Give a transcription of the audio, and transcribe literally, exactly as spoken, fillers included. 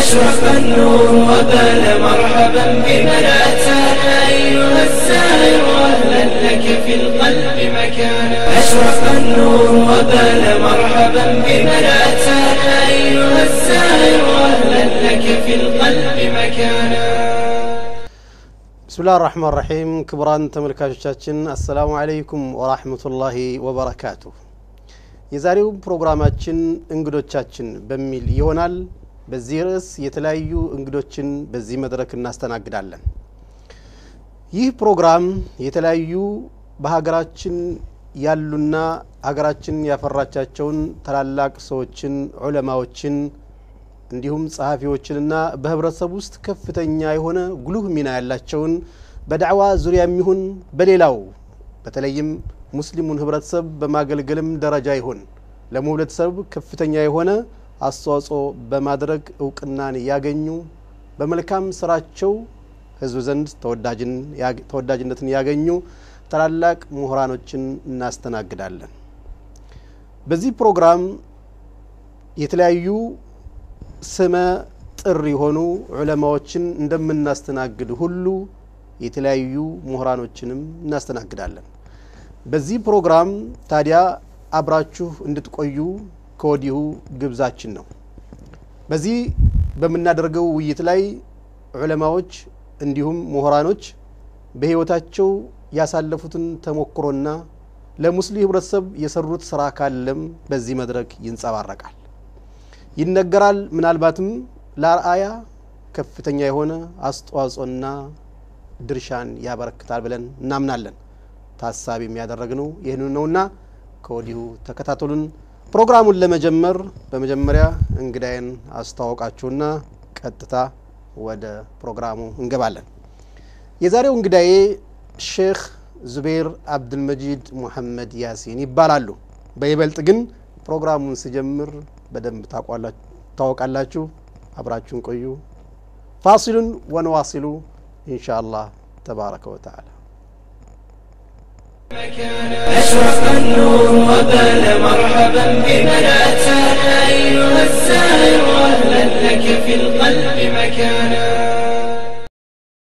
أشرق النور وبان مرحبا بمن أتانا أيها السائر أهلا لك في القلب مكانا أشرق النور وبان مرحبا بمن أتانا أيها السائر أهلا لك في القلب مكانا. بسم الله الرحمن الرحيم. كبران تملكاتشاتشن السلام عليكم ورحمة الله وبركاته. የዛሬው ፕሮግራማችን እንግዶቻችን በሚል ይሆናል። በዚህ ርዕስ የተለያዩ እንግዶችን በዚህ መድረክ እናስተናግዳለን። ይህ ፕሮግራም የተለያዩ በሀገራችን ያሉና ሀገራችን ያፈራቻቸውን ታላላቅ ሰዎችን ዑለማዎችን እንዲሁም ጸሐፊዎችንና በህብረተሰብ ውስጥ ከፍተኛ የሆነ ጉልህ ሚና ያላቸውን በዳዕዋ ዙሪያ የሚሆን በሌላው በተለይም ሙስሊሙን ህብረተሰብ በማገልገልም ደረጃ ይሆን ለሙህለተሰብ ከፍተኛ የሆነ አስተዋጽኦ በማድረግ ዕውቅናን ያገኙ በመልካም ስራቸው ህዝብ ዘንድ ተወዳጅን ተወዳጅነትን ያገኙ ታላላቅ ምሁራኖችን እናስተናግዳለን። በዚህ ፕሮግራም የተለያዩ ስመ ጥሪ ሆኑ ዑለማዎችን እንደምናስተናግድ ሁሉ የተለያዩ ምሁራኖችንም እናስተናግዳለን። በዚህ ፕሮግራም ታዲያ አብራችሁ እንድትቆዩ ከወዲሁ ግብዛችን ነው። በዚህ በመናደርገው ውይይት ላይ ዑለማዎች እንዲሁም ምሁራኖች በህይወታቸው ያሳለፉትን ተሞክሮና ለሙስሊም ህብረተሰብ የሰሩት ስራ ካለም በዚህ መድረክ ይንጸባረቃል ይነገራል። ምናልባትም ለአርአያ ከፍተኛ የሆነ አስተዋጽኦና ድርሻን ያበረክታል ብለን እናምናለን። ታሳቢ የሚያደርግነው ይሄን ነውና ከወዲሁ ተከታተሉን። ፕሮግራሙን ለመጀመር በመጀመሪያ እንግዳዬን አስተዋውቃችሁና ቀጥታ ወደ ፕሮግራሙ እንገባለን። የዛሬው እንግዳዬ ሼክ ዙበይር አብዱል መጂድ ሙሐመድ ያሲን ይባላሉ። በይበልጥ ግን ፕሮግራሙን ሲጀምር በደንብ ታውቃላችሁ። አብራችሁን ቆዩ። ፋሲሉን ወንዋሲሉ ኢንሻአላህ ተባረከ ወተዓላ። أشرق النور وبان مرحبا بمن أتانا أيها السائر أهلا لك في القلب مكانا